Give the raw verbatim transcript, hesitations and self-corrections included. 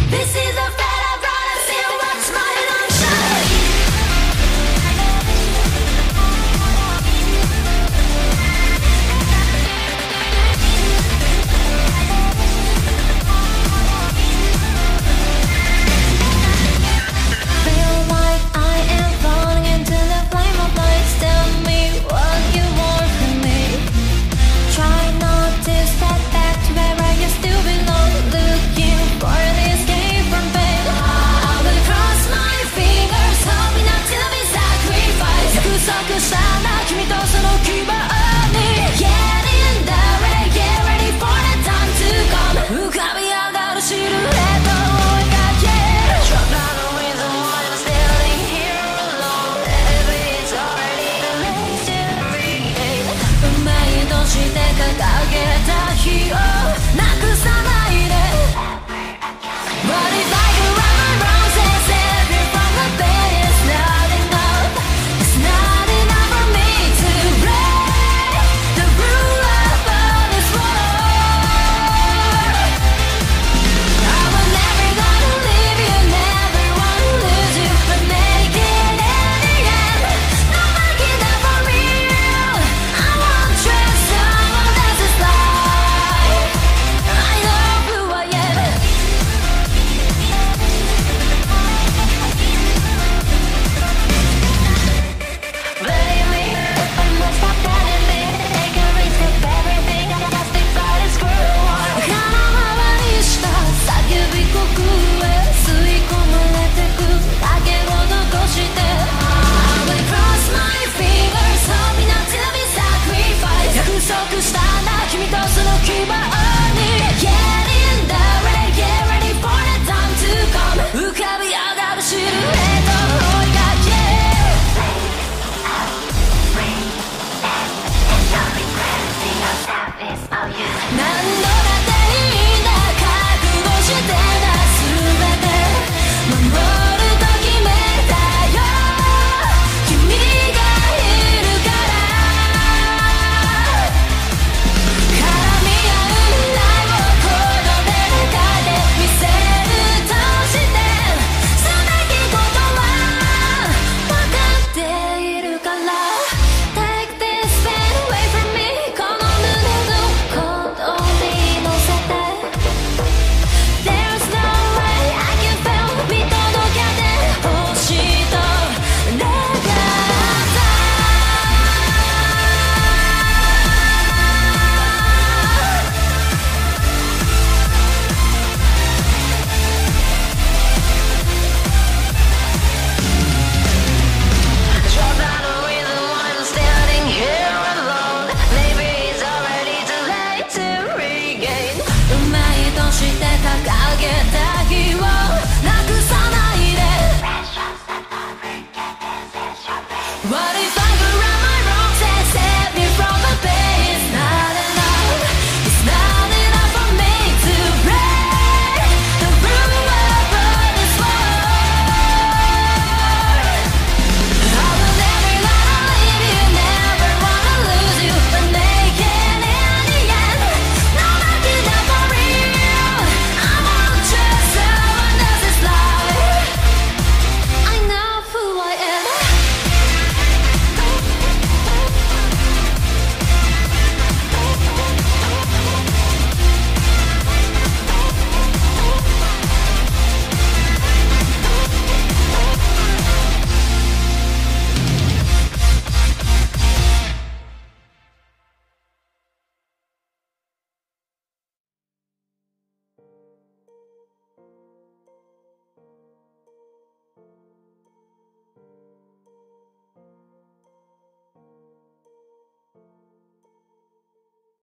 This is the fate I've brought us here. What's my illusion? Feel like I am falling into the flame of lights. Tell me what you want from me. Try not to step back to where I used to belong. Looking for an escape from pain. I will cross my fingers, hoping not to be sacrificed. 約束したな君とその希望に Get in the rain, get ready for the time to come. 浮かび上がるシルエットを追いかける Drop down the reason why I'm standing here alone. Maybe it's already too late to regain. 運命として掲げた火をなくさないで What if I could run my roses? Save you from the pain. It's not enough. It's not enough for me to break the rule of this world. I will never gonna leave you, never wanna lose you, but make it in the end. No making up for real. I won't trust someone else's life. I know who I am. Blame me, but not stop telling me. Take a risk of everything. I just think that it's cruel. 空回りした叫び声へ吸い込まれてく影を残して I will cross my fingers, hoping not to be sacrificed. 約束したな君とその希望に Get in the rain, get ready for the time to come. 浮かび上がるシルエットを追いかけ何度だっていいんだ覚悟してな全て守ると決めたよ君がいるから絡み合う未来をこの手で変えてみせるとしてすべきことは分かっているから Take this pain away from me この胸の鼓動に乗せて There's no way I can feel 見届けて星と願ったDrop down the reason why I'm standing here alone. Maybe it's already too late to regain. 運命として掲げた